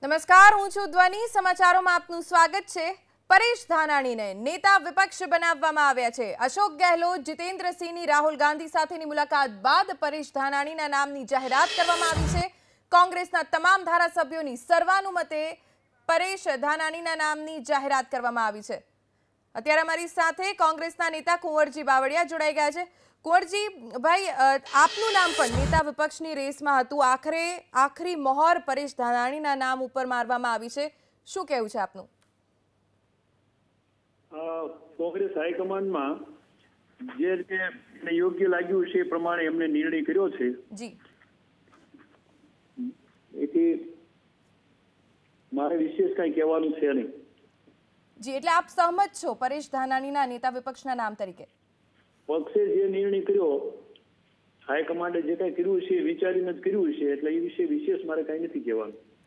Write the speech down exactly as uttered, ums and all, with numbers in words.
નમસ્કાર, હું છું ધ્વની. સમાચારોમાં આપનું સ્વાગત છે. પરેશ ધાનાણીને નેતા વિપક્ષ બનાવવામાં આવ્યા છે. અશોક ગેહલોત, જીતેન્દ્રસિંહની રાહુલ ગાંધી સાથેની મુલાકાત બાદ પરેશ ધાનાણીના નામની જાહેરાત કરવામાં આવી છે. કોંગ્રેસના તમામ ધારાસભ્યોની સર્વાનુમતે પરેશ ધાનાણીના નામની જાહેરાત કરવામાં આવી છે. અત્યારે અમારી સાથે કોંગ્રેસના નેતા કુંવરજી બાવળિયા જોડાઈ ગયા છે. કુંવરજી ભાઈ, આપનું નામ પણ નેતા વિપક્ષની રેસમાં હતું. આખરે આખરી મોહર પરેશ ધાનાણીના નામ ઉપર મારવામાં આવી છે. શું કહેવું છે આપનું? કોંગ્રેસ હાઈકમાન્ડમાં જે રીતે યોગ્ય લાગ્યું છે એ પ્રમાણે એમને નિર્ણય કર્યો છે. જી, એથી મારે વિશેષ કઈ કહેવાનું છે નહીં. જી, એટલે આપ સહમત છો પરેશ ધાનાણીના નેતા વિપક્ષના નામ તરીકે? પક્ષે જે નિર્ણય કર્યો, હાઈકમાન્ડે જે કઈ કર્યું છે એ વિચારીને જ કર્યું છે, એટલે એ વિશે વિશેષ મારે કઈ નથી કહેવાનું.